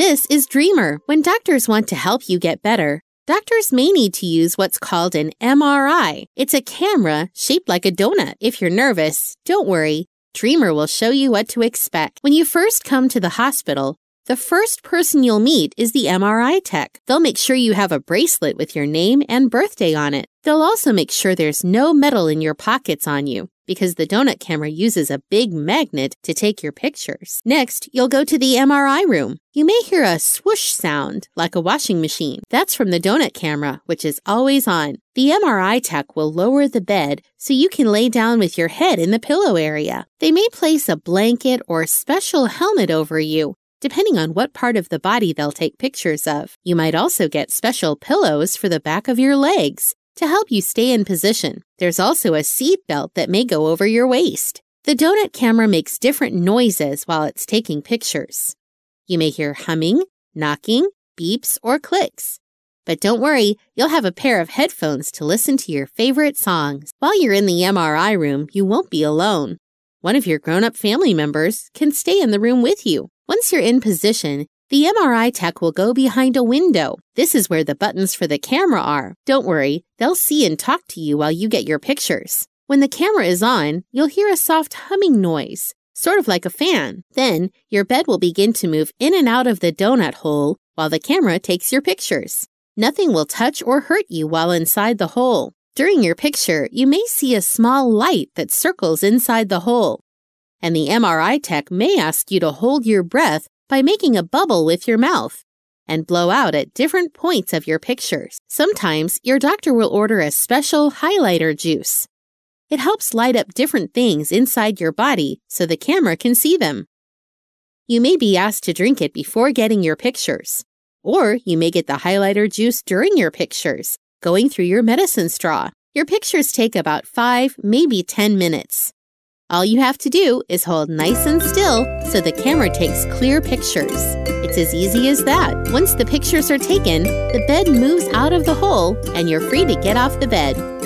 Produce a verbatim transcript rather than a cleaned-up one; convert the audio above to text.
This is Dreamer. When doctors want to help you get better, doctors may need to use what's called an M R I. It's a camera shaped like a donut. If you're nervous, don't worry. Dreamer will show you what to expect. When you first come to the hospital, the first person you'll meet is the M R I tech. They'll make sure you have a bracelet with your name and birthday on it. They'll also make sure there's no metal in your pockets on you, because the donut camera uses a big magnet to take your pictures. Next, you'll go to the M R I room. You may hear a swoosh sound, like a washing machine. That's from the donut camera, which is always on. The M R I tech will lower the bed so you can lay down with your head in the pillow area. They may place a blanket or special helmet over you, depending on what part of the body they'll take pictures of. You might also get special pillows for the back of your legs to help you stay in position. There's also a seat belt that may go over your waist. The donut camera makes different noises while it's taking pictures. You may hear humming, knocking, beeps, or clicks. But don't worry, you'll have a pair of headphones to listen to your favorite songs. While you're in the M R I room, you won't be alone. One of your grown-up family members can stay in the room with you. Once you're in position, the M R I tech will go behind a window. This is where the buttons for the camera are. Don't worry, they'll see and talk to you while you get your pictures. When the camera is on, you'll hear a soft humming noise, sort of like a fan. Then, your bed will begin to move in and out of the donut hole while the camera takes your pictures. Nothing will touch or hurt you while inside the hole. During your picture, you may see a small light that circles inside the hole. And the M R I tech may ask you to hold your breath by making a bubble with your mouth and blow out at different points of your pictures. Sometimes, your doctor will order a special highlighter juice. It helps light up different things inside your body so the camera can see them. You may be asked to drink it before getting your pictures, or you may get the highlighter juice during your pictures, going through your medicine straw. Your pictures take about five, maybe ten minutes. All you have to do is hold nice and still so the camera takes clear pictures. It's as easy as that. Once the pictures are taken, the bed moves out of the hole and you're free to get off the bed.